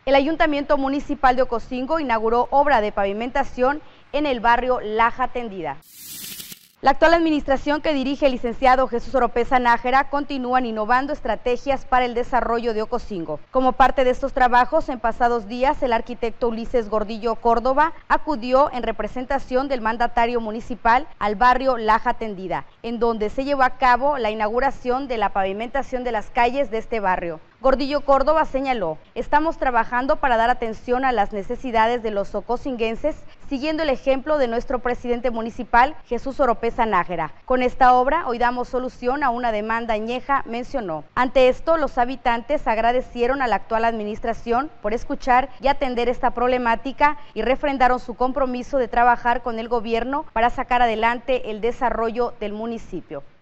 El Ayuntamiento Municipal de Ocosingo inauguró obra de pavimentación en el barrio Laja Tendida. La actual administración que dirige el licenciado Jesús Oropeza Nájera continúan innovando estrategias para el desarrollo de Ocosingo. Como parte de estos trabajos, en pasados días el arquitecto Ulises Gordillo Córdoba acudió en representación del mandatario municipal al barrio Laja Tendida, en donde se llevó a cabo la inauguración de la pavimentación de las calles de este barrio. Gordillo Córdoba señaló: estamos trabajando para dar atención a las necesidades de los ocosinguenses, siguiendo el ejemplo de nuestro presidente municipal, Jesús Oropeza Nájera. Con esta obra hoy damos solución a una demanda añeja, mencionó. Ante esto, los habitantes agradecieron a la actual administración por escuchar y atender esta problemática y refrendaron su compromiso de trabajar con el gobierno para sacar adelante el desarrollo del municipio.